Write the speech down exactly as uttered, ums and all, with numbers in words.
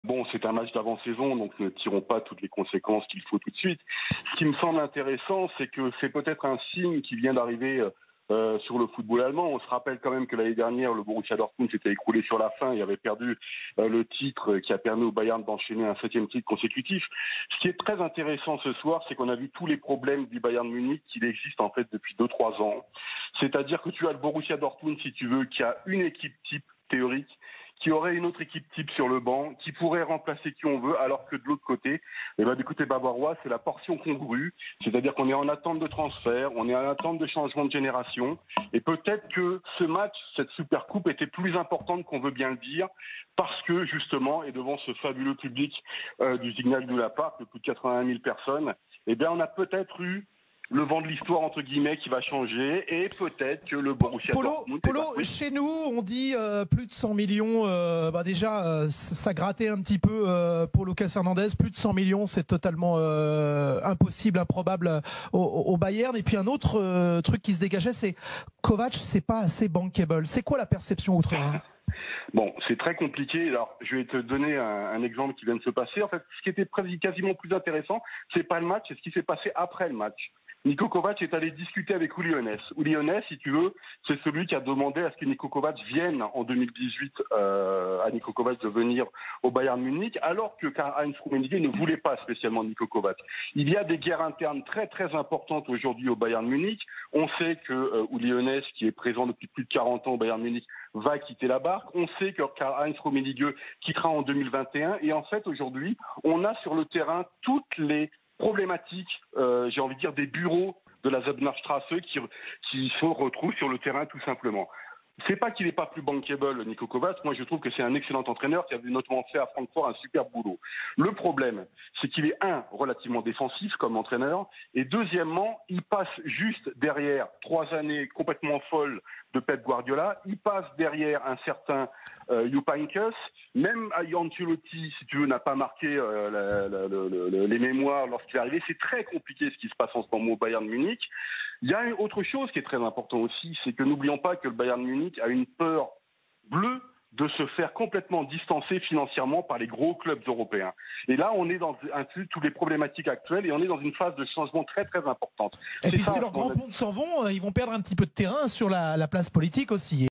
Bon, c'est un match d'avant-saison, donc ne tirons pas toutes les conséquences qu'il faut tout de suite. Ce qui me semble intéressant, c'est que c'est peut-être un signe qui vient d'arriver euh, sur le football allemand. On se rappelle quand même que l'année dernière, le Borussia Dortmund s'était écroulé sur la fin et avait perdu euh, le titre qui a permis au Bayern d'enchaîner un septième titre consécutif. Ce qui est très intéressant ce soir, c'est qu'on a vu tous les problèmes du Bayern Munich qu'il existe en fait depuis deux trois ans. C'est-à-dire que tu as le Borussia Dortmund, si tu veux, qui a une équipe type théorique, qui aurait une autre équipe type sur le banc, qui pourrait remplacer qui on veut, alors que de l'autre côté, eh ben, du côté bavarois, c'est la portion congrue, c'est-à-dire qu'on est en attente de transfert, on est en attente de changement de génération, et peut-être que ce match, cette super coupe, était plus importante qu'on veut bien le dire, parce que justement, et devant ce fabuleux public euh, du Signal Iduna Park, de plus de quatre-vingt-un mille personnes, eh bien, on a peut-être eu le vent de l'histoire, entre guillemets, qui va changer, et peut-être que le Borussia Polo, Dortmund... Polo chez nous, on dit euh, plus de cent millions, euh, bah déjà, euh, ça grattait un petit peu euh, pour Lucas Hernandez, plus de cent millions, c'est totalement euh, impossible, improbable au, au Bayern. Et puis un autre euh, truc qui se dégageait, c'est Kovac, c'est pas assez bankable. C'est quoi la perception outre-Rhin ? Bon, c'est très compliqué. Alors, je vais te donner un, un exemple qui vient de se passer. En fait, ce qui était quasiment plus intéressant, c'est pas le match, c'est ce qui s'est passé après le match. Niko Kovac est allé discuter avec Uli Hoeneß. Uli Hoeneß, si tu veux, c'est celui qui a demandé à ce que Niko Kovac vienne en deux mille dix-huit euh, à Niko Kovac de venir au Bayern Munich, alors que Karl-Heinz Rummenigge ne voulait pas spécialement Niko Kovac. Il y a des guerres internes très très importantes aujourd'hui au Bayern Munich. On sait que euh, Uli Hoeneß, qui est présent depuis plus de quarante ans au Bayern Munich, va quitter la barque. On sait que Karl-Heinz Rummenigge quittera en deux mille vingt et un. Et en fait, aujourd'hui, on a sur le terrain toutes les problématiques, euh, j'ai envie de dire, des bureaux de la Zebnerstrasse qui, qui se retrouvent sur le terrain tout simplement. C'est pas qu'il n'est pas plus bankable, Niko Kovac. Moi, je trouve que c'est un excellent entraîneur qui a notamment fait à Francfort un super boulot. Le problème, c'est qu'il est, un, relativement défensif comme entraîneur, et deuxièmement, il passe juste derrière trois années complètement folles de Pep Guardiola. Il passe derrière un certain euh, Jupp Heynckes. Même Ancelotti, si tu veux, n'a pas marqué euh, la, la, la, la, les mémoires lorsqu'il est arrivé. C'est très compliqué ce qui se passe en ce moment au Bayern Munich. Il y a une autre chose qui est très importante aussi, c'est que n'oublions pas que le Bayern Munich a une peur bleue de se faire complètement distancer financièrement par les gros clubs européens. Et là, on est dans un, toutes les problématiques actuelles et on est dans une phase de changement très très importante. Et puis si leurs grands pontes s'en vont, ils vont perdre un petit peu de terrain sur la, la place politique aussi.